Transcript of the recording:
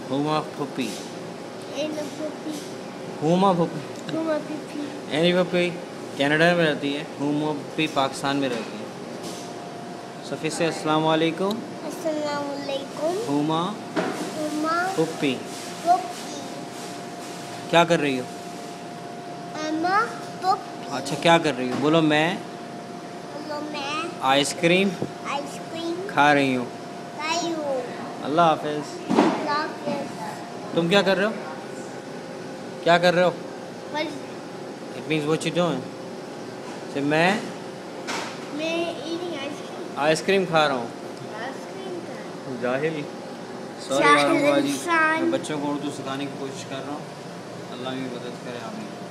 हुमा फुप्पी, एनो पुपी, हुमा फुप्पी, हुमा पुपी, एनी पप्पी कनाडा में रहती है, हुमा पप्पी पाकिस्तान में रहती है। सफ़ी से अस्सलाम वालेकुम। अस्सलाम वालेकुम। हुमा हुमा पप्पी पुपी, क्या कर रही हो? अम्मा पुपी। अच्छा क्या कर रही हो? बोलो मैं हेलो, मैं आइसक्रीम आइसक्रीम खा रही हूँ। लाई हूँ। अल्लाह हाफिज़। तुम क्या कर रहे हो? क्या कर रहे हो? It means what you doing? से मैं eating ice cream. आइसक्रीम खा रहा हूँ। आइसक्रीम का जाहिल। सॉरी यार जाहिल जी, इंसान। मैं बच्चों को उर्दू सिखाने की कोशिश कर रहा हूँ। अल्लाह की मदद करे, आमीन।